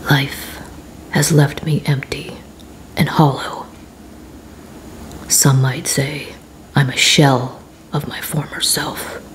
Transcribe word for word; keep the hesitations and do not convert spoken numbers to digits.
Life has left me empty and hollow. Some might say I'm a shell of my former self.